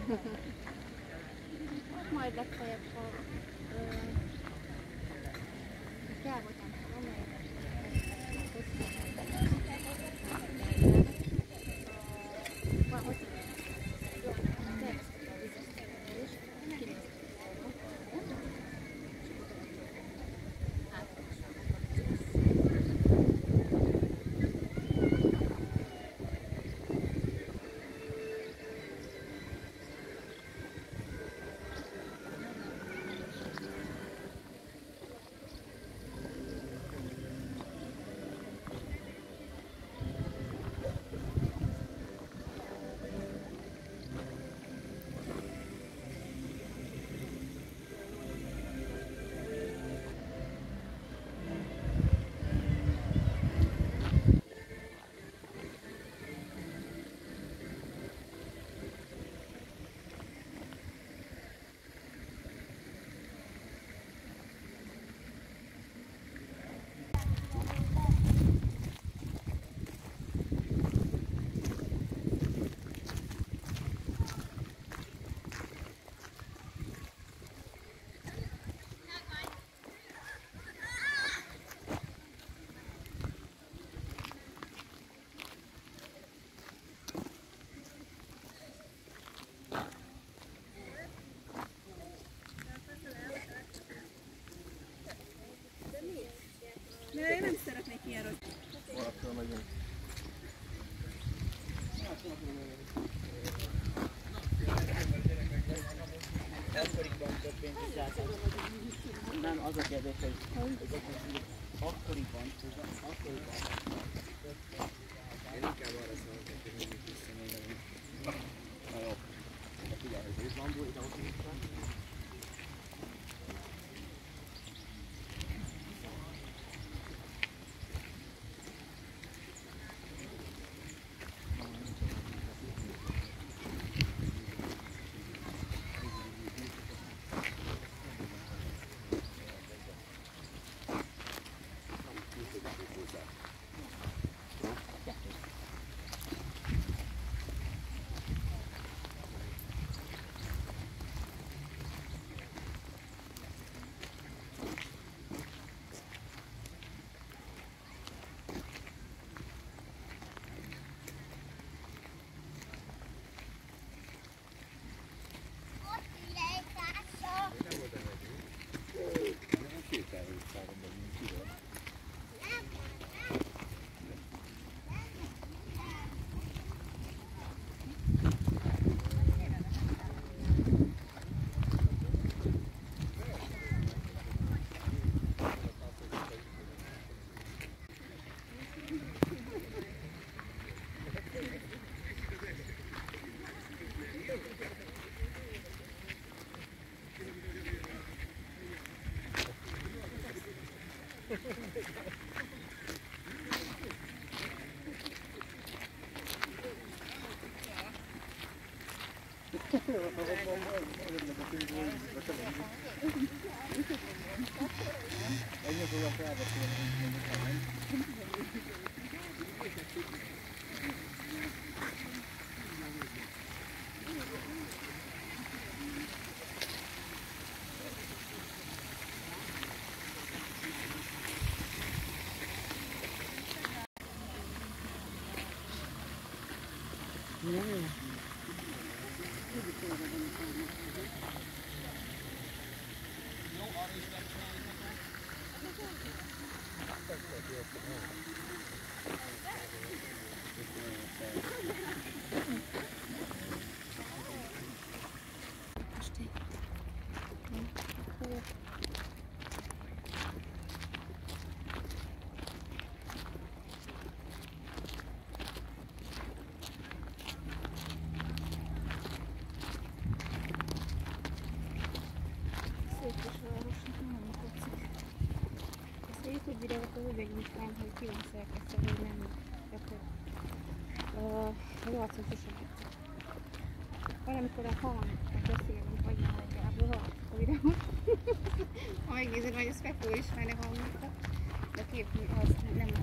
Majd legfeljebb, ha kell voltam, De én nem szeretnék ilyen rossz. Valaktól megyünk. Akkoriban több pénz nem, az a kérdés, hogy akkoriban. Én inkább arra szólok, hogy mindig visszanézem. Na jó. De figyelj, ez Izlandból ide ott vissza. Ennyi fogja felveszélni, hogy mondjuk ha nem. YouTube videót az végignéztem, hogy kíváncsiak ezt, hogy nem a 80-osan. Valamikor a hang beszélünk, vagy nagyjából hallgatok a videót. Ha megnézed, vagy ezt meg fogod ismerni a hangokat, de a kép az nem